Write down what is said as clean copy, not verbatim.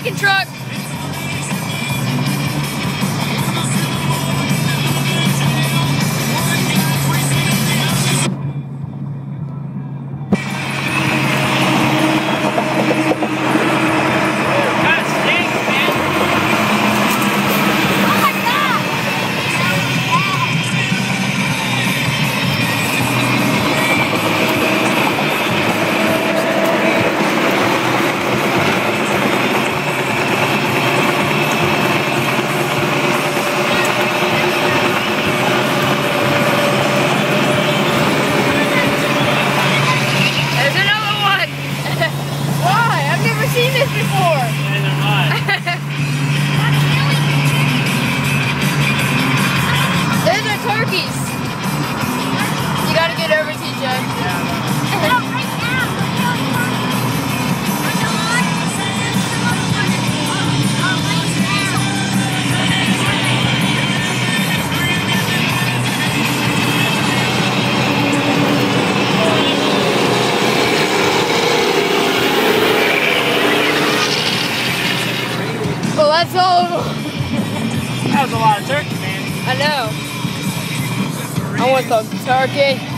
chicken truck. You gotta get over, TJ. Well, that's all. That was a lot of turkey, man. I know. I want some turkey.